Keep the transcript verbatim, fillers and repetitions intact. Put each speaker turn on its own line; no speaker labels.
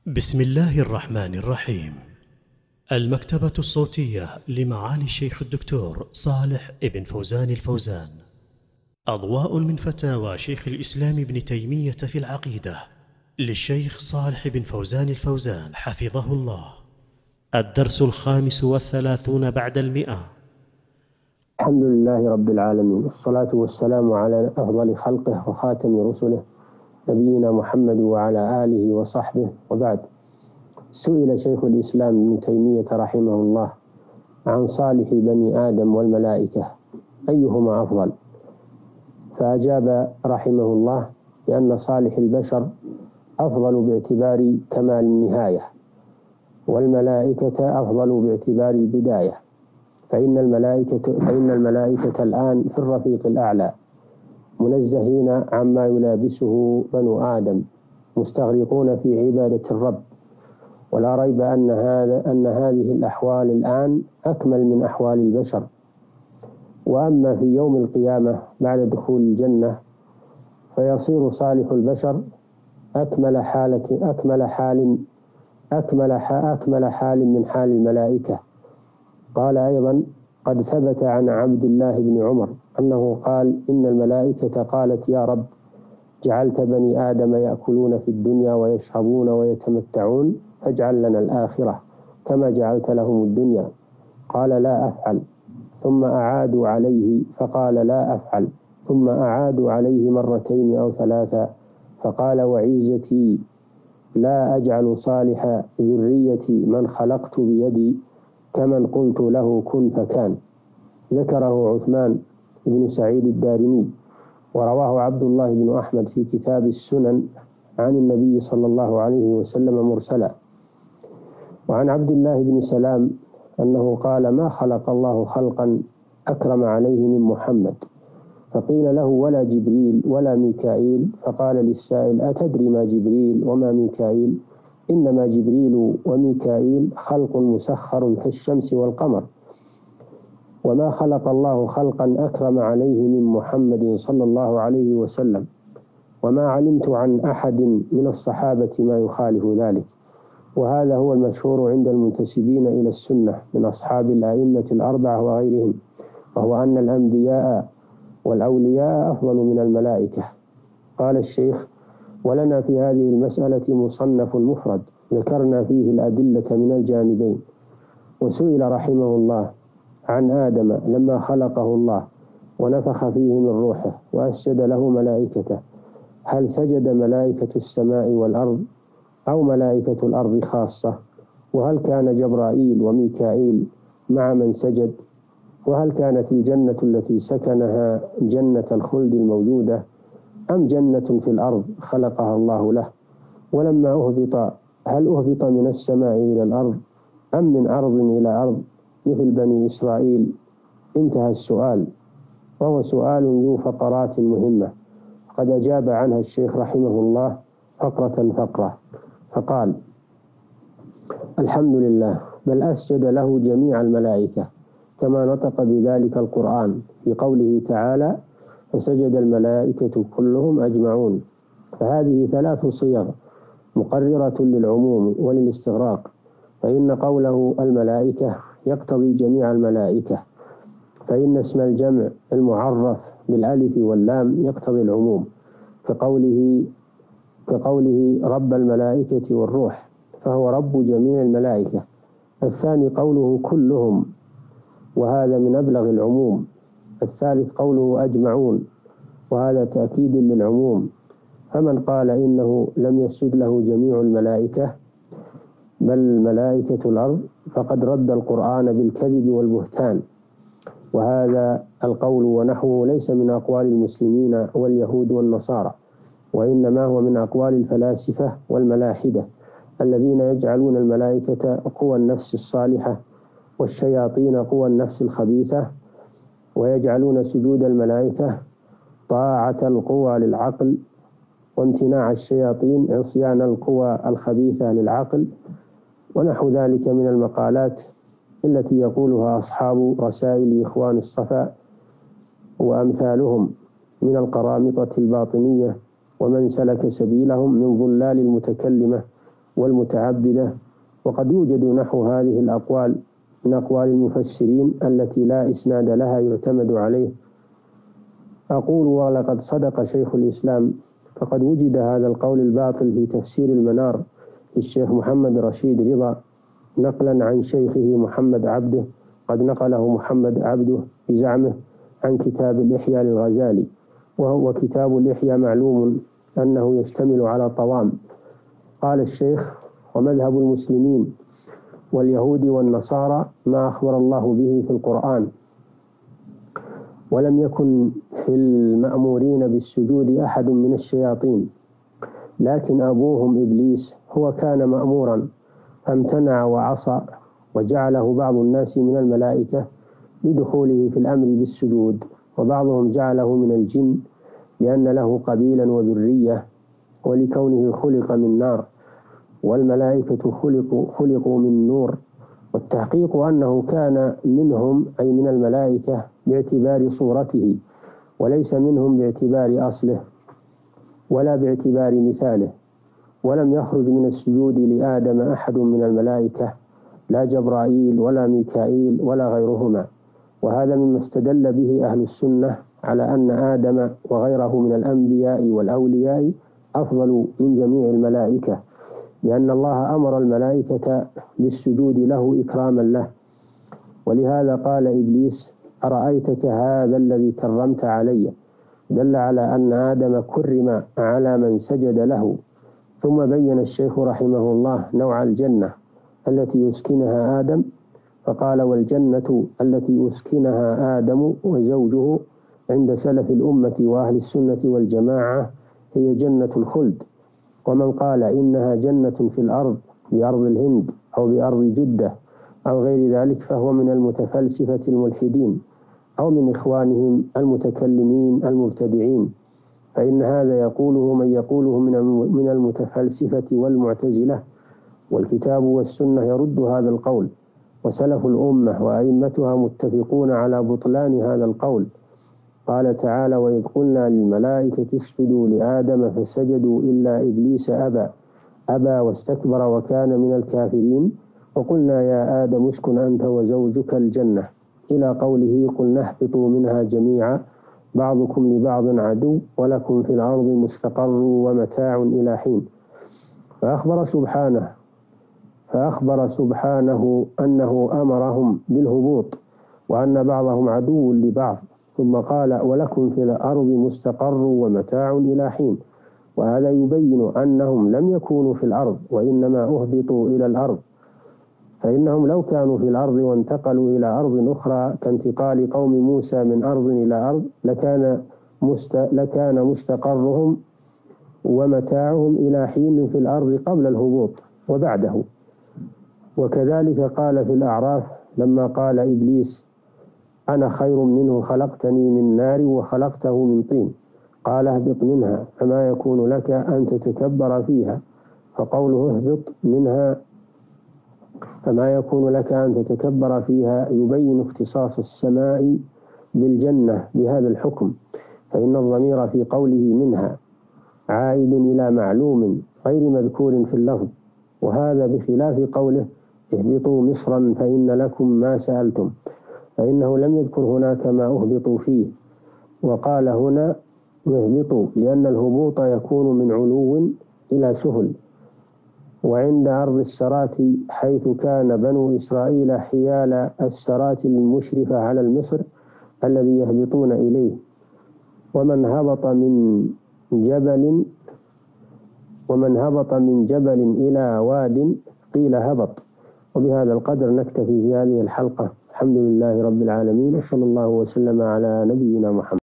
بسم الله الرحمن الرحيم. المكتبة الصوتية لمعالي الشيخ الدكتور صالح ابن فوزان الفوزان. أضواء من فتاوى شيخ الإسلام ابن تيمية في العقيدة للشيخ صالح بن فوزان الفوزان حفظه الله. الدرس الخامس والثلاثون بعد المئة.
الحمد لله رب العالمين، والصلاة والسلام على أفضل خلقه وخاتم رسله نبينا محمد وعلى آله وصحبه، وبعد. سئل شيخ الإسلام ابن تيمية رحمه الله عن صالح بني آدم والملائكة أيهما أفضل، فأجاب رحمه الله بأن صالح البشر أفضل باعتبار كمال النهاية، والملائكة أفضل باعتبار البداية، فإن الملائكة, فإن الملائكة الآن في الرفيق الأعلى منزهين عما يلابسه بنو آدم، مستغرقون في عبادة الرب، ولا ريب أن هذا أن هذه الأحوال الآن أكمل من أحوال البشر. وأما في يوم القيامة بعد دخول الجنة فيصير صالح البشر أكمل حالة أكمل حال أكمل أكمل حال من حال الملائكة. قال أيضا: قد ثبت عن عبد الله بن عمر أنه قال: إن الملائكة قالت يا رب، جعلت بني آدم يأكلون في الدنيا ويشربون ويتمتعون، فاجعل لنا الآخرة كما جعلت لهم الدنيا. قال: لا أفعل. ثم أعادوا عليه فقال: لا أفعل. ثم أعادوا عليه مرتين أو ثلاثة فقال: وعزتي لا أجعل صالح ذريتي من خلقت بيدي كمن قلت له كن فكان. ذكره عثمان بن سعيد الدارمي، ورواه عبد الله بن أحمد في كتاب السنن عن النبي صلى الله عليه وسلم مرسلا. وعن عبد الله بن سلام أنه قال: ما خلق الله خلقا أكرم عليه من محمد. فقيل له: ولا جبريل ولا ميكائيل. فقال للسائل: أتدري ما جبريل وما ميكائيل؟ إنما جبريل وميكائيل خلق مسخر كالشمس والقمر، وما خلق الله خلقا أكرم عليه من محمد صلى الله عليه وسلم، وما علمت عن أحد من الصحابة ما يخالف ذلك. وهذا هو المشهور عند المنتسبين إلى السنة من أصحاب الأئمة الأربعة وغيرهم، وهو أن الأنبياء والأولياء أفضل من الملائكة. قال الشيخ: ولنا في هذه المسألة مصنف مفرد ذكرنا فيه الأدلة من الجانبين. وسئل رحمه الله عن آدم لما خلقه الله ونفخ فيه من روحه وأسجد له ملائكته، هل سجد ملائكة السماء والأرض أو ملائكة الأرض خاصة؟ وهل كان جبرائيل وميكائيل مع من سجد؟ وهل كانت الجنة التي سكنها جنة الخلد الموجودة أم جنة في الأرض خلقها الله له؟ ولما أهبط هل أهبط من السماء إلى الأرض أم من أرض إلى أرض مثل بني إسرائيل؟ انتهى السؤال، وهو سؤال ذو فقرات مهمة، قد أجاب عنها الشيخ رحمه الله فقرة فقرة، فقال: الحمد لله، بل أسجد له جميع الملائكة كما نطق بذلك القرآن في قوله تعالى: فسجد الملائكة كلهم أجمعون. فهذه ثلاث صيغ مقررة للعموم وللاستغراق، فإن قوله الملائكة يقتضي جميع الملائكة، فإن اسم الجمع المعرف بالألف واللام يقتضي العموم، كقوله كقوله رب الملائكة والروح، فهو رب جميع الملائكة. الثاني قوله كلهم، وهذا من أبلغ العموم. الثالث قوله أجمعون، وهذا تأكيد للعموم. فمن قال إنه لم يسجد له جميع الملائكة بل ملائكة الأرض فقد رد القرآن بالكذب والبهتان، وهذا القول ونحوه ليس من أقوال المسلمين واليهود والنصارى، وإنما هو من أقوال الفلاسفة والملاحدة الذين يجعلون الملائكة قوى النفس الصالحة والشياطين قوى النفس الخبيثة، ويجعلون سجود الملائكة طاعة القوى للعقل، وامتناع الشياطين عصيان القوى الخبيثة للعقل، ونحو ذلك من المقالات التي يقولها أصحاب رسائل إخوان الصفا وأمثالهم من القرامطة الباطنية ومن سلك سبيلهم من ضلال المتكلمة والمتعبدة، وقد يوجد نحو هذه الأقوال من أقوال المفسرين التي لا إسناد لها يعتمد عليه. أقول ولقد صدق شيخ الإسلام، فقد وجد هذا القول الباطل في تفسير المنار للشيخ محمد رشيد رضا نقلا عن شيخه محمد عبده، قد نقله محمد عبده بزعمه عن كتاب الإحياء للغزالي، وهو كتاب الإحياء معلوم أنه يشتمل على طوام. قال الشيخ: ومذهب المسلمين واليهود والنصارى ما أخبر الله به في القرآن، ولم يكن في المأمورين بالسجود أحد من الشياطين، لكن أبوهم إبليس هو كان مأمورا فامتنع وعصى، وجعله بعض الناس من الملائكة لدخوله في الأمر بالسجود، وبعضهم جعله من الجن لأن له قبيلا وذرية، ولكونه خلق من نار، والملائكة خلقوا, خلقوا من نور. والتحقيق أنه كان منهم أي من الملائكة باعتبار صورته، وليس منهم باعتبار أصله ولا باعتبار مثاله. ولم يخرج من السجود لآدم أحد من الملائكة، لا جبرائيل ولا ميكائيل ولا غيرهما. وهذا مما استدل به أهل السنة على أن آدم وغيره من الأنبياء والأولياء أفضل من جميع الملائكة، لأن الله أمر الملائكة بالسجود له إكراما له. ولهذا قال إبليس: أرأيتك هذا الذي كرمت علي، دل على أن آدم كرم على من سجد له. ثم بين الشيخ رحمه الله نوع الجنة التي يسكنها آدم، فقال: والجنة التي يسكنها آدم وزوجه عند سلف الأمة وأهل السنة والجماعة هي جنة الخلد. ومن قال إنها جنة في الأرض بأرض الهند أو بأرض جدة أو غير ذلك فهو من المتفلسفة الملحدين أو من إخوانهم المتكلمين المبتدعين، فإن هذا يقوله من يقوله من المتفلسفة والمعتزلة، والكتاب والسنة يرد هذا القول، وسلف الأمة وأئمتها متفقون على بطلان هذا القول. قال تعالى: وإذ قلنا للملائكة اسجدوا لآدم فسجدوا إلا إبليس أبى أبى واستكبر وكان من الكافرين، وقلنا يا آدم اسكن أنت وزوجك الجنة، إلى قوله: قلنا اهبطوا منها جميعا بعضكم لبعض عدو ولكم في الأرض مستقر ومتاع إلى حين. فأخبر سبحانه فأخبر سبحانه أنه أمرهم بالهبوط، وأن بعضهم عدو لبعض، ثم قال: ولكم في الأرض مستقر ومتاع إلى حين. وهذا يبين أنهم لم يكونوا في الأرض، وإنما أهبطوا إلى الأرض، فإنهم لو كانوا في الأرض وانتقلوا إلى أرض أخرى كانتقال قوم موسى من أرض إلى أرض لكان مست... لكان مستقرهم ومتاعهم إلى حين في الأرض قبل الهبوط وبعده. وكذلك قال في الأعراف لما قال إبليس: أنا خير منه خلقتني من نار وخلقته من طين، قال: اهبط منها فما يكون لك أن تتكبر فيها. فقوله اهبط منها فما يكون لك أن تتكبر فيها يبين اختصاص السماء بالجنة بهذا الحكم، فإن الضمير في قوله منها عائد إلى معلوم غير مذكور في اللفظ، وهذا بخلاف قوله اهبطوا مصرا فإن لكم ما سألتم، فإنه لم يذكر هناك ما أهبطوا فيه، وقال هنا اهبطوا لأن الهبوط يكون من علو إلى سفل. وعند أرض السرات حيث كان بنو إسرائيل حيال السرات المشرفة على المصر الذي يهبطون إليه، ومن هبط من جبل ومن هبط من جبل إلى واد قيل هبط. وبهذا القدر نكتفي في هذه الحلقة. الحمد لله رب العالمين، وصلى الله وسلم على نبينا محمد.